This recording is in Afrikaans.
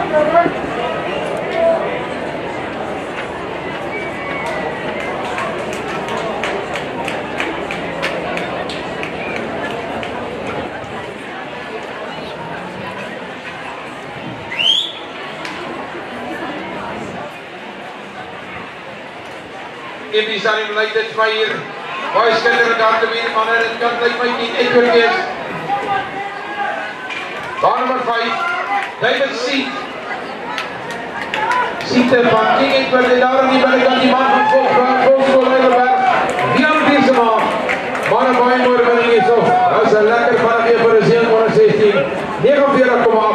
Amy Salim like dit vir hier. Baie skitterend daar te wees, manne, dit kan lyk my nie Edward wees. Baan nummer 5, David Seat. Seat van King Edward, en daar in die binnenkant die man van Volkschool Heidelberg. Jan Biersema, manne baie mooi winning hier so. Dat is een lekker vannig hier vir die 716, 49,8.